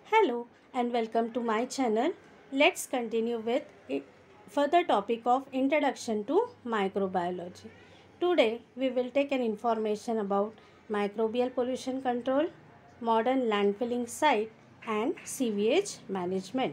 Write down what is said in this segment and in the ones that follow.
Hello and welcome to my channel. Let's continue with further topic of introduction to microbiology. Today we will take an information about microbial pollution control, modern landfilling site and sewage management.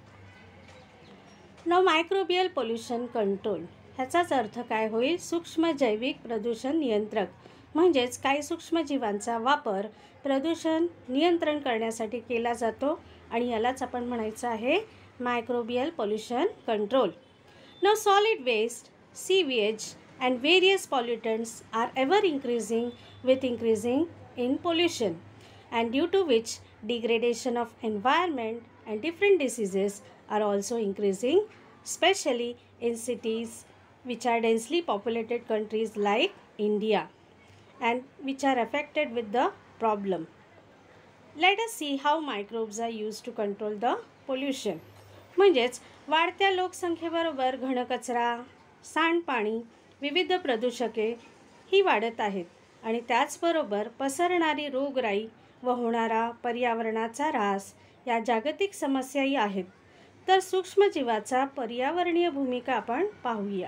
Now microbial pollution control ह्याचाच अर्थ काय होईल? सूक्ष्म जैविक प्रदूषण नियंत्रक म्हणजेच काही सूक्ष्मजीवांचा वापर प्रदूषण नियंत्रण करण्यासाठी केला जातो आणि यालाच आपण म्हणायचं आहे microbial pollution control. Now solid waste, sewage and various pollutants are ever increasing with increasing in pollution and due to which degradation of environment and different diseases are also increasing, especially in cities which are densely populated countries like India and which are affected with the problem. Let us see how microbes are used to control the pollution. म्हणजेच वाढत्या लोकसंख्येबरोबर घनकचरा, सांडपाणी, विविध प्रदूषके ही वाढत आहेत आणि त्याचबरोबर पसरणारी रोगराई व होणारा पर्यावरणाचा ऱ्हास या जागतिक समस्याही आहेत. तर सूक्ष्मजीवाचा पर्यावरणीय भूमिका आपण पाहूया.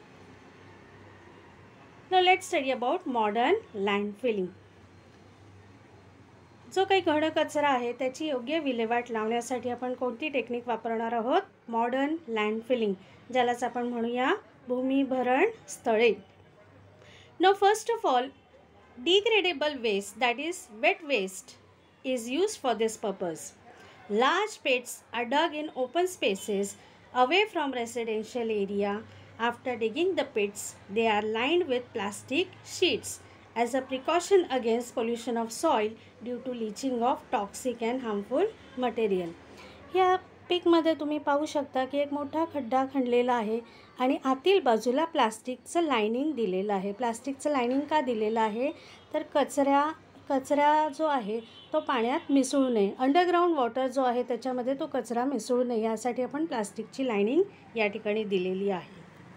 Now let's study about modern landfilling. जो काही घनकचरा आहे त्याची योग्य विल्हेवाट लावण्यासाठी आपण कोणती टेक्निक वापरणार आहोत? मॉडर्न लँडफिलिंग, ज्यालाच आपण म्हणूया भूमिभरण स्थळे. Now first of all, degradable waste, that is wet waste, is used for this purpose. Large pits are dug in open spaces away from residential area. After digging the pits, they are lined with plastic sheets as a precaution against pollution of soil due to leaching of toxic and harmful material. या पीकमध्ये तुम्ही पाहू शकता की एक मोठा खड्डा खणलेला आहे आणि आतील बाजूला प्लास्टिकचं लायनिंग दिलेलं आहे. प्लास्टिकचं लायनिंग का दिलेलं आहे? तर कचरा जो आहे तो पाण्यात मिसळू नये. अंडरग्राऊंड वॉटर जो आहे त्याच्यामध्ये तो कचरा मिसळू नये यासाठी आपण प्लास्टिकची लायनिंग या ठिकाणी दिलेली आहे.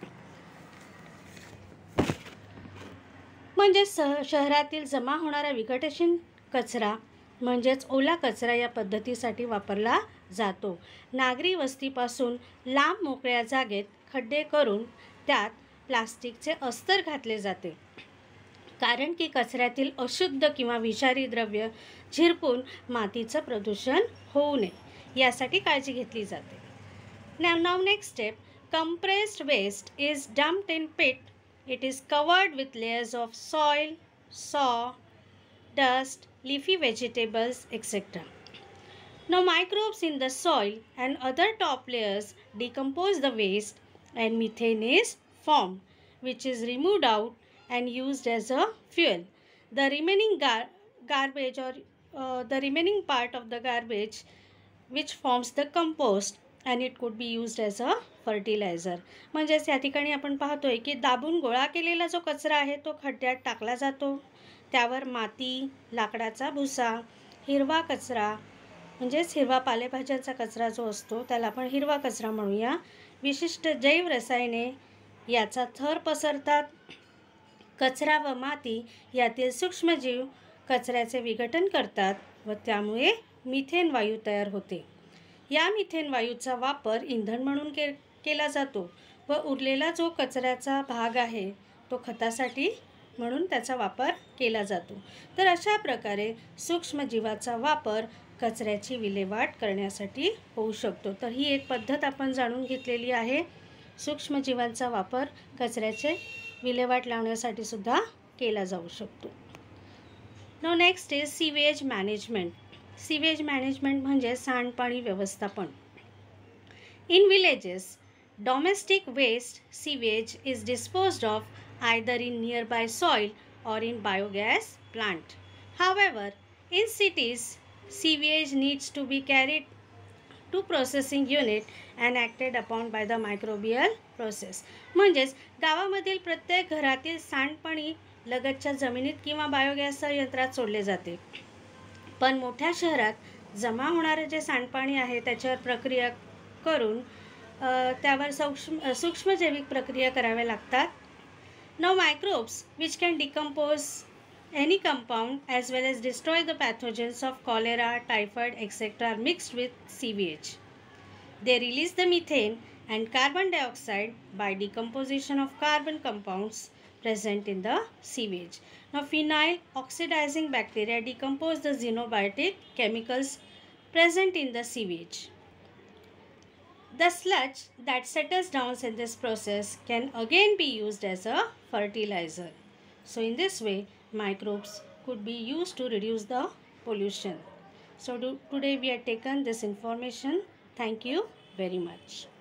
म्हणजे शहरातील जमा होणारा विघटनशील कचरा म्हणजेच ओला कचरा या पद्धतीसाठी वापरला जातो. नागरी वस्तीपासून लांब मोकळ्या जागेत खड्डे करून त्यात प्लास्टिकचे अस्तर घातले जाते, कारण की कचऱ्यातील अशुद्ध किंवा विषारी द्रव्य झिरपून मातीचं प्रदूषण होऊ नये यासाठी काळजी घेतली जाते. Now next step, compressed waste is dumped in pit. It is covered with layers of soil, saw, dust, leafy vegetables, etc. Now microbes in the soil and other top layers decompose the waste and methane is formed, which is removed out and used as a fuel. The remaining garbage or the remaining part of the garbage which forms the compost and it could be used as a fertilizer. म्हणजेच या ठिकाणी आपण पाहतोय की दाबून गोळा केलेला जो कचरा आहे तो खड्ड्यात टाकला जातो. त्यावर माती, लाकडाचा भुसा, हिरवा कचरा म्हणजेच हिरवा पालेभाज्यांचा कचरा जो असतो त्याला आपण हिरवा कचरा म्हणूया. विशिष्ट जैव रसायने याचा थर पसरतात. कचरा व माती यातील सूक्ष्मजीव कचऱ्याचे विघटन करतात व त्यामुळे मिथेन वायू तयार होते. या मिथेन वायूचा वापर इंधन म्हणून केला जातो व उरलेला जो कचऱ्याचा भाग आहे तो खतासाठी म्हणून त्याचा वापर केला जातो. तर अशा प्रकारे सूक्ष्मजीवाचा वापर कचऱ्याची विल्हेवाट करण्यासाठी होऊ शकतो. तर ही एक पद्धत आपण जाणून घेतलेली आहे. सूक्ष्मजीवांचा वापर कचऱ्याचे विल्हेवाट लावण्यासाठी सुद्धा केला जाऊ शकतो. Now next is sewage management. Sewage management म्हणजे सांडपाणी व्यवस्थापन. In villages, domestic waste sewage is disposed of either in nearby soil or in biogas plant. However, in cities, sewage needs to be carried to processing unit and acted upon by the microbial process. म्हणजेच गावामधील प्रत्येक घरातील सांडपाणी लगतच्या जमिनीत किंवा biogas यंत्रात सोडले जाते. पण मोठ्या शहरात जमा होणारे जे सांडपाणी आहे त्याच्यावर प्रक्रिया करून त्यावर सूक्ष्मजैविक प्रक्रिया कराव्या लागतात. Now microbes which can decompose Any compound as well as destroy the pathogens of cholera, typhoid, etc. are mixed with sewage. They release the methane and carbon dioxide by decomposition of carbon compounds present in the sewage. Now, phenyl oxidizing bacteria decompose the xenobiotic chemicals present in the sewage. The sludge that settles down in this process can again be used as a fertilizer. So, in this way, microbes could be used to reduce the pollution. So, today we have taken this information. Thank you very much.